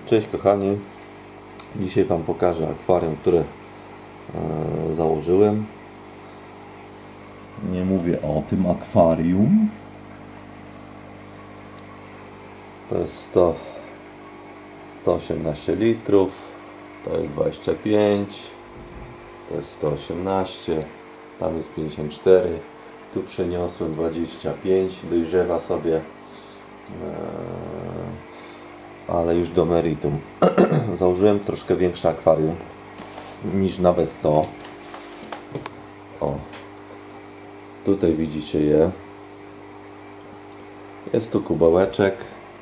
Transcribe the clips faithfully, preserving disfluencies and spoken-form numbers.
Cześć kochani, dzisiaj Wam pokażę akwarium, które e, założyłem. Nie mówię o tym akwarium. To jest sto, sto osiemnaście litrów, to jest dwadzieścia pięć, to jest sto osiemnaście, tam jest pięćdziesiąt cztery, tu przeniosłem dwadzieścia pięć, dojrzewa sobie, e, ale już do meritum. Założyłem troszkę większe akwarium niż nawet to. O, tutaj widzicie je. Jest tu kubełeczek,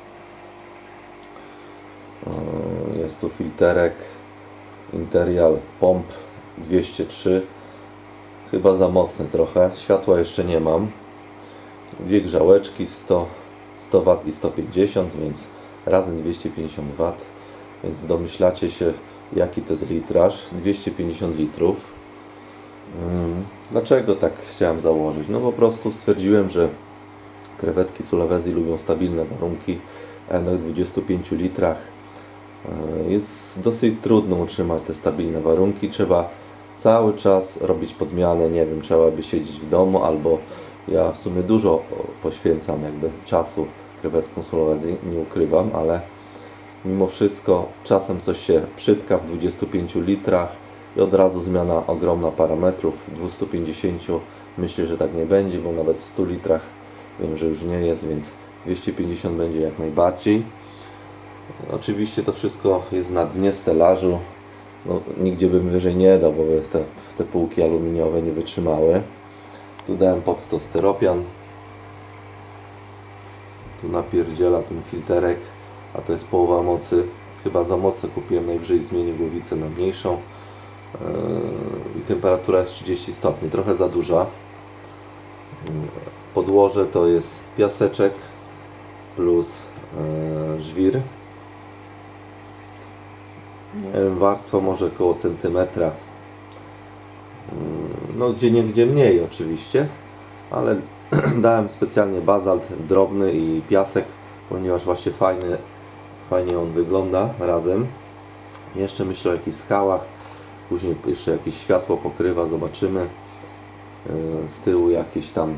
jest tu filterek Imperial Pomp dwieście trzy, chyba za mocny trochę, światła jeszcze nie mam. Dwie grzałeczki sto, sto watów i sto pięćdziesiąt, więc razem dwieście pięćdziesiąt watów, więc domyślacie się, jaki to jest litraż. Dwieście pięćdziesiąt litrów. hmm. Dlaczego tak chciałem założyć? No po prostu stwierdziłem, że krewetki Sulawesi lubią stabilne warunki, a na dwudziestu pięciu litrach jest dosyć trudno utrzymać te stabilne warunki. Trzeba cały czas robić podmianę, nie wiem, trzeba by siedzieć w domu, albo ja w sumie dużo poświęcam jakby czasu krewetkom Sulawesi, nie ukrywam, ale mimo wszystko czasem coś się przytka w dwudziestu pięciu litrach i od razu zmiana ogromna parametrów. W dwustu pięćdziesięciu myślę, że tak nie będzie, bo nawet w stu litrach wiem, że już nie jest, więc dwieście pięćdziesiąt będzie jak najbardziej. Oczywiście to wszystko jest na dnie stelażu. No, nigdzie bym wyżej nie dał, bo te, te półki aluminiowe nie wytrzymały. Tu dałem pod to styropian. Tu napierdziela ten filterek, a to jest połowa mocy. Chyba za mocno kupiłem, najwyżej zmienię głowicę na mniejszą. Yy, I temperatura jest trzydzieści stopni, trochę za duża. Podłoże to jest piaseczek plus yy, żwir. Nie wiem, warstwa może około centymetra. No gdzie nie gdzie mniej oczywiście, ale dałem specjalnie bazalt drobny i piasek, ponieważ właśnie fajny, fajnie on wygląda razem. Jeszcze myślę o jakichś skałach, później jeszcze jakieś światło pokrywa, zobaczymy. Z tyłu jakieś tam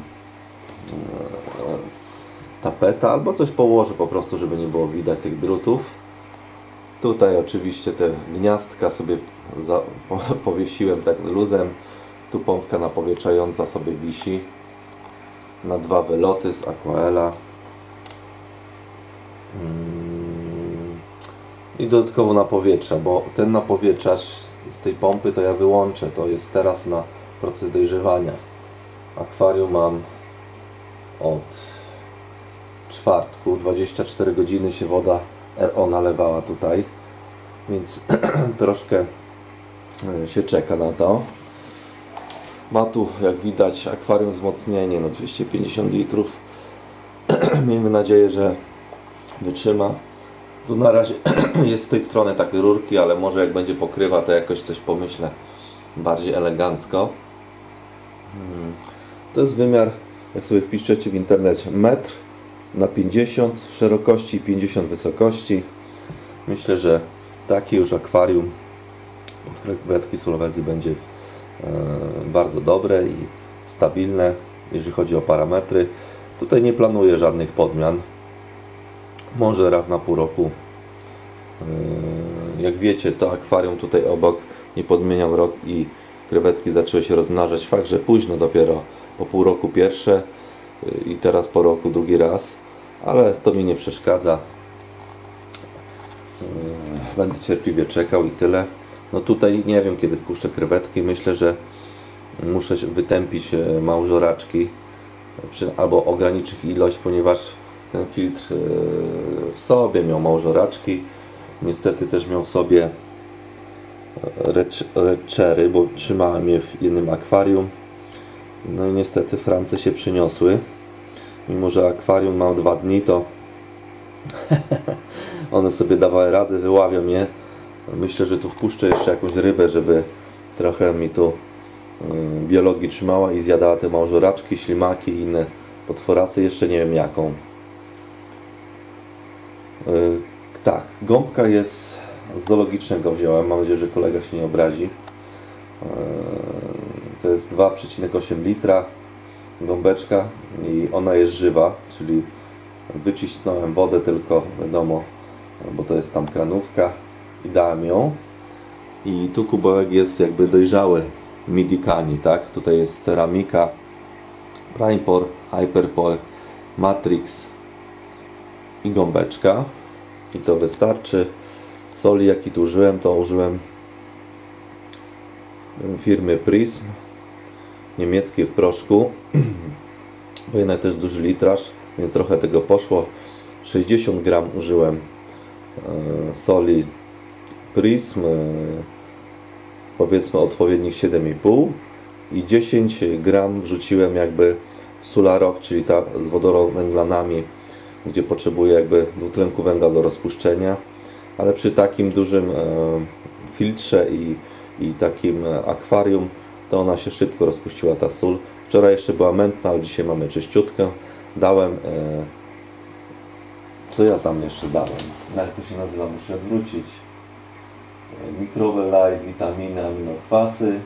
tapeta albo coś położę po prostu, żeby nie było widać tych drutów. Tutaj oczywiście te gniazdka sobie za, po, powiesiłem tak luzem. Tu pompka napowietrzająca sobie wisi na dwa wyloty z Aquaela. Hmm. I dodatkowo napowietrza, bo ten napowietrzacz z tej pompy to ja wyłączę. To jest teraz na proces dojrzewania. Akwarium mam od czwartku, dwadzieścia cztery godziny się woda R O nalewała tutaj, więc troszkę się czeka na to. Ma tu, jak widać, akwarium wzmocnienie, no dwieście pięćdziesiąt litrów. Miejmy nadzieję, że wytrzyma. Tu na razie jest z tej strony takie rurki, ale może jak będzie pokrywa, to jakoś coś pomyślę bardziej elegancko. To jest wymiar, jak sobie wpiszecie w internecie, metr na pięćdziesiąt szerokości i pięćdziesiąt wysokości. Myślę, że takie już akwarium pod krewetki Sulawesi będzie e, bardzo dobre i stabilne, jeżeli chodzi o parametry. Tutaj nie planuję żadnych podmian. Może raz na pół roku. E, jak wiecie, to akwarium tutaj obok nie podmieniam rok i krewetki zaczęły się rozmnażać. Fakt, że późno, dopiero po pół roku pierwsze i teraz po roku drugi raz, ale to mi nie przeszkadza. Będę cierpliwie czekał i tyle. No tutaj nie wiem, kiedy wpuszczę krewetki. Myślę, że muszę wytępić małżoraczki albo ograniczyć ilość, ponieważ ten filtr w sobie miał małżoraczki. Niestety też miał w sobie reczery, bo trzymałem je w innym akwarium. No i niestety France się przyniosły. Mimo że akwarium ma dwa dni, to one sobie dawały radę, wyławiam je. Myślę, że tu wpuszczę jeszcze jakąś rybę, żeby trochę mi tu biologii trzymała i zjadała te małżoraczki, ślimaki i inne potworasy. Jeszcze nie wiem jaką. Tak, Gąbka jest z zoologicznego wziąłem, mam nadzieję, że kolega się nie obrazi. To jest dwa przecinek osiem litra gąbeczka i ona jest żywa, czyli wycisnąłem wodę tylko, wiadomo, bo to jest tam kranówka i dałem ją. I tu kubełek jest jakby dojrzały Midikani, tak? Tutaj jest ceramika, Primepore, Hyperpore, Matrix i gąbeczka. I to wystarczy. Soli, jaki tu użyłem, to użyłem firmy Prism, niemieckiej w proszku, bo jednak to jest duży litraż, więc trochę tego poszło. sześćdziesiąt gram użyłem e, soli Prism, e, powiedzmy odpowiednich siedem i pół, i dziesięć gram wrzuciłem jakby Sularok, czyli ta z wodorowęglanami, gdzie potrzebuje jakby dwutlenku węgla do rozpuszczenia, ale przy takim dużym e, filtrze i, i takim akwarium to ona się szybko rozpuściła, ta sól. Wczoraj jeszcze była mętna, ale dzisiaj mamy czyściutkę. Dałem e, co ja tam jeszcze dałem? Jak to się nazywa? Muszę wrócić. E, Microbe Life, witaminy, aminokwasy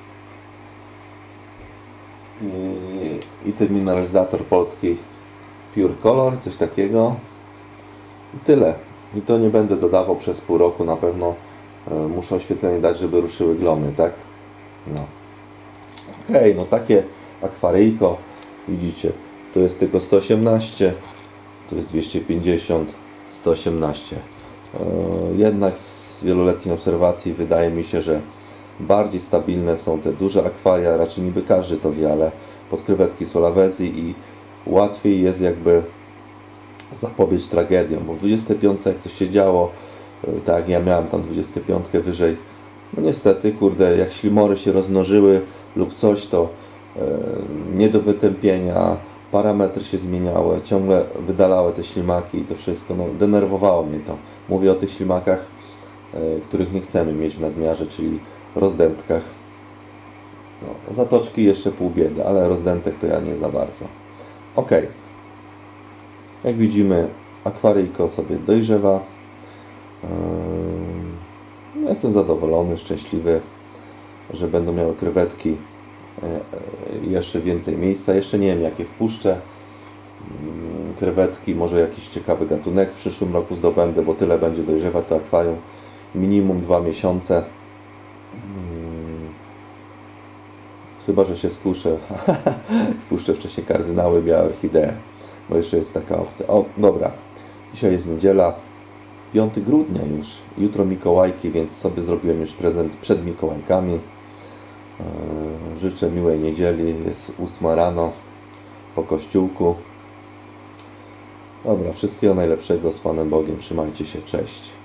i, i ten mineralizator polski Pure Color, coś takiego. I tyle. I to nie będę dodawał przez pół roku, na pewno e, muszę oświetlenie dać, żeby ruszyły glony, tak? No. Okej, okay, no takie akwaryjko, widzicie, to jest tylko sto osiemnaście, to jest dwieście pięćdziesiąt, sto osiemnaście. E, jednak z wieloletniej obserwacji wydaje mi się, że bardziej stabilne są te duże akwaria, raczej niby każdy to wie, ale pod krewetki Solavesi i łatwiej jest jakby zapobiec tragediom, bo w dwudziestej piątce jak coś się działo, tak, ja miałem tam dwudziestkę piątkę wyżej, no niestety, kurde, jak ślimory się rozmnożyły lub coś, to e, nie do wytępienia, parametry się zmieniały, ciągle wydalały te ślimaki i to wszystko, no denerwowało mnie to. Mówię o tych ślimakach, e, których nie chcemy mieć w nadmiarze, czyli rozdętkach. No, zatoczki jeszcze pół biedy, ale rozdętek to ja nie za bardzo. Ok. Jak widzimy, akwaryjko sobie dojrzewa. Yy, jestem zadowolony, szczęśliwy, że będą miały krewetki yy, jeszcze więcej miejsca. Jeszcze nie wiem, jakie wpuszczę. Yy, krewetki, może jakiś ciekawy gatunek w przyszłym roku zdobędę, bo tyle będzie dojrzewać to akwarium. Minimum dwa miesiące. Yy, chyba, że się skuszę. Wpuszczę wcześniej kardynały, białe orchidee. Bo jeszcze jest taka opcja. O, dobra. Dzisiaj jest niedziela, piątego grudnia już. Jutro Mikołajki, więc sobie zrobiłem już prezent przed Mikołajkami. Yy, życzę miłej niedzieli. Jest ósma rano po kościółku. Dobra, wszystkiego najlepszego z Panem Bogiem. Trzymajcie się. Cześć.